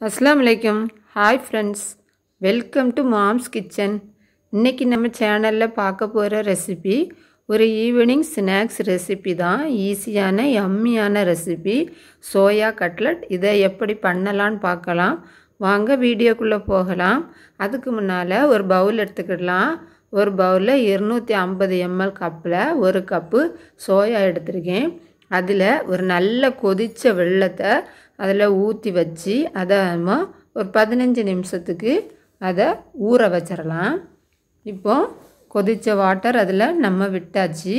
Asalamualaikum. Hi friends. Welcome to Mom's Kitchen. இன்னைக்கு நம்ம சேனல்ல பார்க்க போற ரெசிபி ஒரு ஈவினிங் ஸ்நாக்ஸ் ரெசிபி தான். ஈஸியான யம்மியான ரெசிபி சோயா கட்லெட். இதை எப்படி பண்ணலாம்னு பார்க்கலாம். வாங்க வீடியோக்குள்ள போகலாம். அதுக்கு முன்னால ஒரு பவுல் எடுத்துக்கலாம். ஒரு பவுல்ல 250 ml கப்ல ஒரு கப் சோயா எடுத்துர்க்கேன். அதில் ஒரு நல்ல கொதிச்ச வெள்ளத்தை அதில் ஊற்றி வச்சு அதை நம்ம ஒரு 15 நிமிஷத்துக்கு அதை ஊற வச்சிடலாம். இப்போ கொதிச்ச வாட்டர் அதில் நம்ம விட்டாச்சு.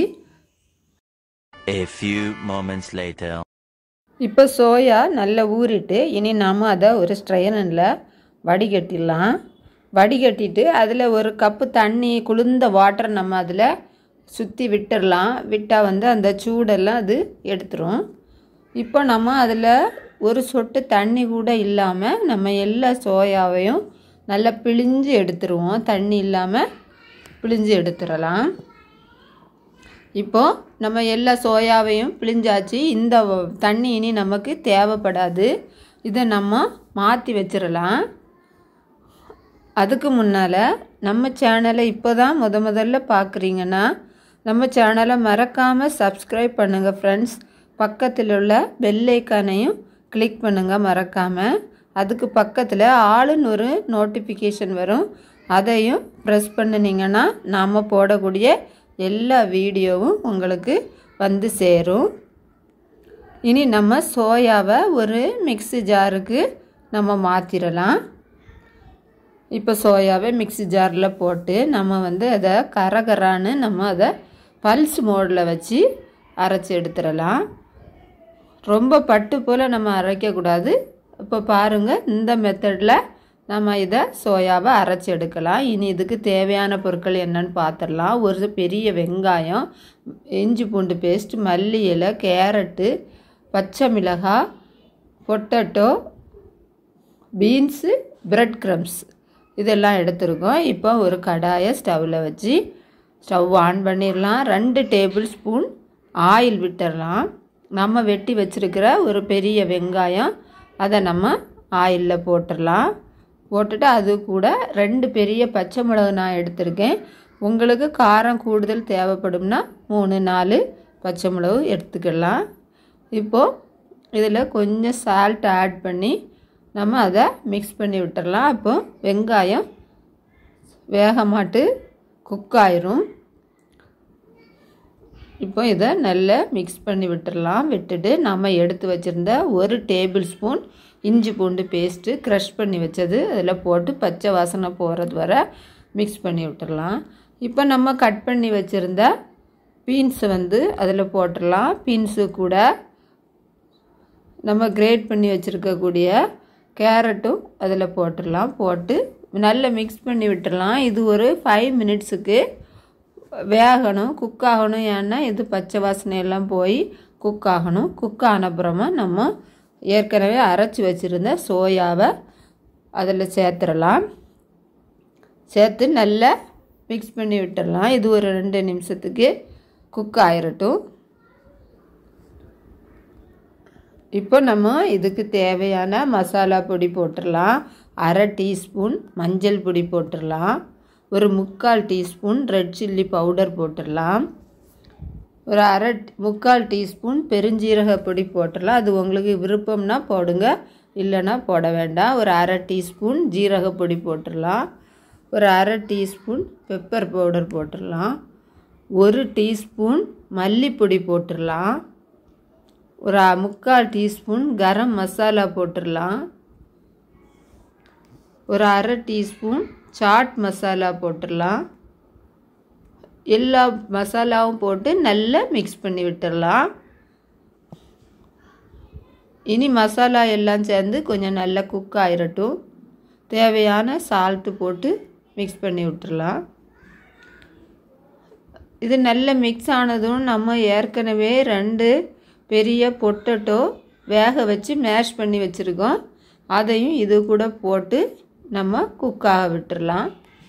A few moments later. இப்போ சோயா நல்லா ஊறிட்டு இனி நாம் அதை ஒரு ஸ்ட்ரைனரில் வடிகட்டிடலாம். வடிகட்டிட்டு அதில் ஒரு கப்பு தண்ணி குளிர்ந்த வாட்டர் நம்ம அதில் சுற்றி விட்டுடலாம். விட்டால் அந்த சூடெல்லாம் அது எடுத்துரும். இப்போ நம்ம அதில் ஒரு சொட்டு தண்ணி கூட இல்லாமல் நம்ம எல்லா சோயாவையும் நல்லா பிழிஞ்சு எடுத்துருவோம். தண்ணி இல்லாமல் பிழிஞ்சு எடுத்துடலாம். இப்போது நம்ம எல்லா சோயாவையும் பிழிஞ்சாச்சு. இந்த தண்ணி இனி நமக்கு தேவைப்படாது. இதை நம்ம மாற்றி வச்சிடலாம். அதுக்கு முன்னால் நம்ம சேனலை இப்போ தான் முதல்ல பார்க்குறீங்கன்னா நம்ம சேனலை மறக்காமல் சப்ஸ்கிரைப் பண்ணுங்கள் ஃப்ரெண்ட்ஸ். பக்கத்தில் உள்ள பெல் ஐக்கானையும் கிளிக் பண்ணுங்கள் மறக்காமல். அதுக்கு பக்கத்தில் ஆளுன்னு ஒரு நோட்டிஃபிகேஷன் வரும். அதையும் ப்ரெஸ் பண்ணினீங்கன்னா நாம் போடக்கூடிய எல்லா வீடியோவும் உங்களுக்கு வந்து சேரும். இனி நம்ம சோயாவை ஒரு மிக்ஸி ஜாருக்கு நம்ம மாற்றிடலாம். இப்போ சோயாவை மிக்ஸி ஜாரில் போட்டு நம்ம அதை கரகரான்னு நம்ம அதை பல்ஸ் மோடில் வச்சு அரைச்சி எடுத்துடலாம். ரொம்ப பட்டு போல் நம்ம அரைக்கக்கூடாது. இப்போ பாருங்கள், இந்த மெத்தடில் நம்ம இதை சோயாவை அரைச்சி எடுக்கலாம். இனி இதுக்கு தேவையான பொருட்கள் என்னன்னு பார்த்துடலாம். ஒரு பெரிய வெங்காயம், இஞ்சி பூண்டு பேஸ்ட், மல்லி இலை, கேரட்டு, பச்சை மிளகாய், பொட்டேட்டோ, பீன்ஸு, பிரெட் க்ரம்ஸ் இதெல்லாம் எடுத்துருக்கோம். இப்போ ஒரு கடாயை ஸ்டவ்வில் வச்சு ஸ்டவ் ஆன் பண்ணிடலாம். 2 டேபிள் ஸ்பூன் ஆயில் விட்டுடலாம். நம்ம வெட்டி வச்சுருக்கிற ஒரு பெரிய வெங்காயம் அதை நம்ம ஆயிலில் போட்டுடலாம். போட்டுட்டு அது கூட 2 பெரிய பச்சை மிளகு நான் எடுத்திருக்கேன். உங்களுக்கு காரம் கூடுதல் தேவைப்படும்னா 3-4 பச்சை மிளகு எடுத்துக்கலாம். இப்போது இதில் கொஞ்சம் சால்ட் ஆட் பண்ணி நம்ம அதை மிக்ஸ் பண்ணி விட்டுடலாம். அப்போ வெங்காயம் வேக மாட்டு குக் ஆயிரும். இப்போ இதை நல்லா மிக்ஸ் பண்ணி விட்டுடலாம். விட்டுட்டு நம்ம எடுத்து வச்சுருந்த ஒரு டேபிள் ஸ்பூன் இஞ்சி பூண்டு பேஸ்ட்டு க்ரஷ் பண்ணி வச்சது அதில் போட்டு பச்சை வாசனை போகிறது வர மிக்ஸ் பண்ணி விட்டுடலாம். இப்போ நம்ம கட் பண்ணி வச்சுருந்த பீன்ஸை அதில் போட்டுடலாம். பீன்ஸு கூட நம்ம கிரேட் பண்ணி வச்சுருக்கக்கூடிய கேரட்டும் அதில் போட்டுடலாம். போட்டு நல்லா மிக்ஸ் பண்ணி விட்டுடலாம். இது ஒரு 5 மினிட்ஸுக்கு வேகணும், குக் ஆகணும். ஏன்னா இது பச்சை வாசனையெல்லாம் போய் குக் ஆகணும். குக் ஆனப்புறமா நம்ம ஏற்கனவே அரைச்சி வச்சுருந்த சோயாவை அதில் சேர்த்துடலாம். சேர்த்து நல்லா மிக்ஸ் பண்ணி விட்டுடலாம். இது ஒரு 2 நிமிஷத்துக்கு குக் ஆயிரட்டும். இப்போ நம்ம இதுக்கு தேவையான மசாலா பொடி போட்டுடலாம். 1/2 டீஸ்பூன் மஞ்சள் பொடி போட்டுடலாம். ஒரு 3/4 டீஸ்பூன் ரெட் சில்லி பவுடர் போட்டுடலாம். ஒரு 3/4 டீஸ்பூன் பெருஞ்சீரக பொடி போட்டுடலாம். அது உங்களுக்கு விருப்பம்னா போடுங்க, இல்லைன்னா போட வேண்டாம். ஒரு 1/2 டீஸ்பூன் ஜீரக பொடி போட்டுடலாம். ஒரு 1/2 டீஸ்பூன் பெப்பர் பவுடர் போட்டுடலாம். 1 டீஸ்பூன் மல்லிப்பொடி போட்டுடலாம். ஒரு 3/4 டீஸ்பூன் கரம் மசாலா போட்டுடலாம். ஒரு 1/2 டீஸ்பூன் சாட் மசாலா போட்டுடலாம். எல்லா மசாலாவும் போட்டு நல்லா மிக்ஸ் பண்ணி விட்டுடலாம். இனி மசாலா எல்லாம் சேர்ந்து கொஞ்சம் நல்லா குக் ஆயிரட்டும். தேவையான சால்ட்டு போட்டு மிக்ஸ் பண்ணி விட்டுடலாம். இது நல்லா மிக்ஸ் ஆனதும் நம்ம ஏற்கனவே 2 பெரிய பொட்டேட்டோ வேக வச்சு மேஷ் பண்ணி வச்சுருக்கோம். அதையும் இது கூட போட்டு நம்ம குக்காக விட்டுடலாம்.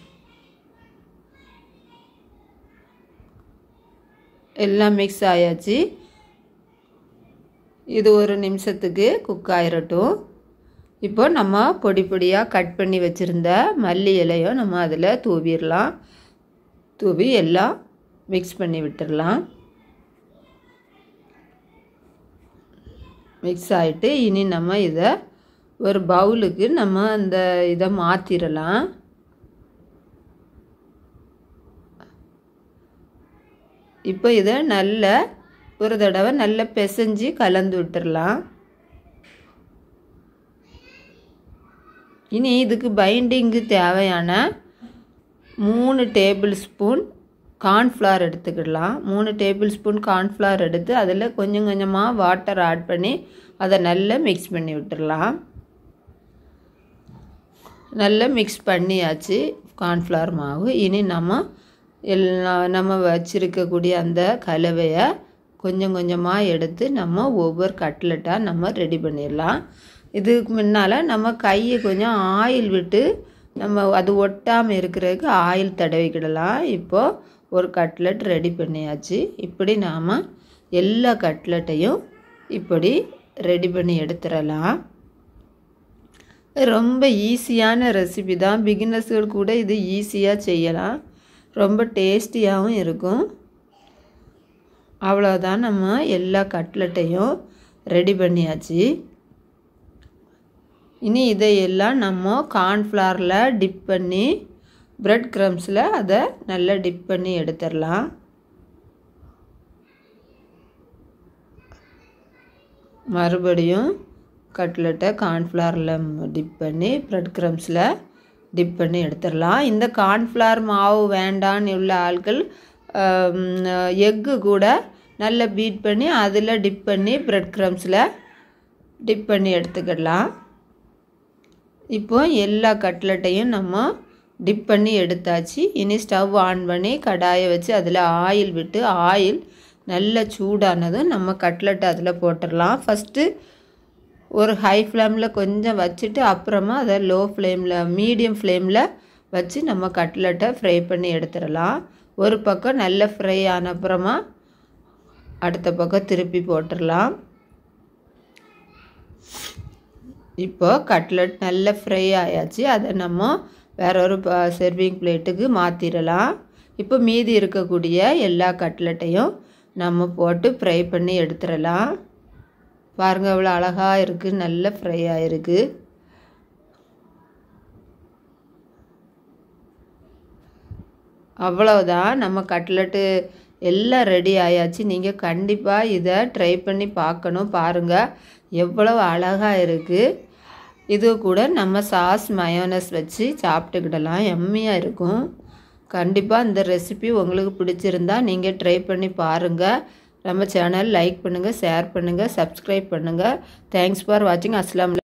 எல்லாம் மிக்ஸ் ஆயாச்சு. இது ஒரு நிமிஷத்துக்கு குக் ஆயிரட்டும். இப்போ நம்ம பொடி பொடியாக கட் பண்ணி வச்சுருந்த மல்லி இலையும் நம்ம அதில் தூவிடலாம். தூவி எல்லாம் மிக்ஸ் பண்ணி விட்டுடலாம். மிக்ஸ் ஆகிட்டு இனி நம்ம இதை ஒரு பவுலுக்கு நம்ம அந்த இதை மாற்றிடலாம். இப்போ இதை நல்ல ஒரு தடவை நல்லா பிசைஞ்சு கலந்து விட்டுடலாம். இனி இதுக்கு பைண்டிங்கு தேவையான 3 டேபிள் ஸ்பூன் கார்ன்ஃப்ளவர் எடுத்துக்கிடலாம். 3 டேபிள் ஸ்பூன் கார்ன்ஃப்ளவர் எடுத்து அதில் கொஞ்சம் கொஞ்சமாக வாட்டர் ஆட் பண்ணி அதை நல்லா மிக்ஸ் பண்ணி விட்டுடலாம். நல்லா மிக்ஸ் பண்ணியாச்சு கார்ன்ஃப்ளவர் மாவு. இனி நம்ம வச்சுருக்கக்கூடிய அந்த கலவையை கொஞ்சம் கொஞ்சமாக எடுத்து நம்ம ஒவ்வொரு கட்லெட்டாக நம்ம ரெடி பண்ணிடலாம். இதுக்கு முன்னால் நம்ம கையை கொஞ்சம் ஆயில் விட்டு நம்ம அது ஒட்டாமல் இருக்கிறதுக்கு ஆயில் தடவிக்கிடலாம். இப்போது ஒரு கட்லெட் ரெடி பண்ணியாச்சு. இப்படி நாம் எல்லா கட்லெட்டையும் இப்படி ரெடி பண்ணி எடுத்துடலாம். ரொம்ப ஈஸியான ரெசிபி தான். பிகினர்ஸ்கள் கூட இது ஈஸியாக செய்யலாம். ரொம்ப டேஸ்டியாகவும் இருக்கும். அவ்வளோதான், நம்ம எல்லா கட்லெட்டையும் ரெடி பண்ணியாச்சு. இனி இதையெல்லாம் நம்ம கார்ன்ஃப்ளவரில் டிப் பண்ணி பிரெட் க்ரம்ஸில் அதை நல்லா டிப் பண்ணி எடுத்துடலாம். மறுபடியும் கட்லெட்டை கார்ன்ஃப்ளவரில் டிப் பண்ணி பிரெட் க்ரம்ஸில் டிப் பண்ணி எடுத்துடலாம். இந்த கார்ன்ஃப்ளவர் மாவு வேண்டான்னு உள்ள ஆட்கள் எக்கு கூட நல்லா பீட் பண்ணி அதில் டிப் பண்ணி பிரெட் க்ரம்ஸில் டிப் பண்ணி எடுத்துக்கிடலாம். இப்போ எல்லா கட்லெட்டையும் நம்ம டிப் பண்ணி எடுத்தாச்சு. இனி ஸ்டவ் ஆன் பண்ணி கடாயை வச்சு அதில் ஆயில் விட்டு ஆயில் நல்லா சூடானதும் நம்ம கட்லெட்டை அதில் போட்டுடலாம். ஃபஸ்ட்டு ஒரு ஹை ஃப்ளேமில் கொஞ்சம் வச்சுட்டு அப்புறமா அதை லோ ஃப்ளேமில் மீடியம் ஃப்ளேமில் வச்சு நம்ம கட்லெட்டை ஃப்ரை பண்ணி எடுத்துடலாம். ஒரு பக்கம் நல்லா ஃப்ரை ஆன அப்புறமா அடுத்த பக்கம் திருப்பி போட்டுடலாம். இப்போ கட்லெட் நல்லா ஃப்ரை ஆயாச்சு. அதை நம்ம வேற ஒரு சர்விங் பிளேட்டுக்கு மாற்றிடலாம். இப்போ மீதி இருக்கக்கூடிய எல்லா கட்லெட்டையும் நம்ம போட்டு ஃப்ரை பண்ணி எடுத்துடலாம். பாருங்கள் எவ்வளோ அழகாக இருக்குது, நல்லா ஃப்ரை ஆகிருக்கு. அவ்வளோதான், நம்ம கட்லெட்டு எல்லாம் ரெடி ஆயாச்சு. நீங்கள் கண்டிப்பாக இதை ட்ரை பண்ணி பார்க்கணும். பாருங்கள் எவ்வளோ அழகாக இருக்குது. இது கூட நம்ம சாஸ் மயோனஸ் வச்சு சாப்பிட்டுக்கிடலாம். எம்மியாக இருக்கும். கண்டிப்பாக இந்த ரெசிபி உங்களுக்கு பிடிச்சிருந்தா நீங்கள் ட்ரை பண்ணி பாருங்கள். நம்ம சேனல் லைக் பண்ணுங்கள், ஷேர் பண்ணுங்கள், சப்ஸ்கிரைப் பண்ணுங்கள். தேங்க்ஸ் ஃபார் வாட்சிங். அஸ்ஸலாமு அலைக்கும்.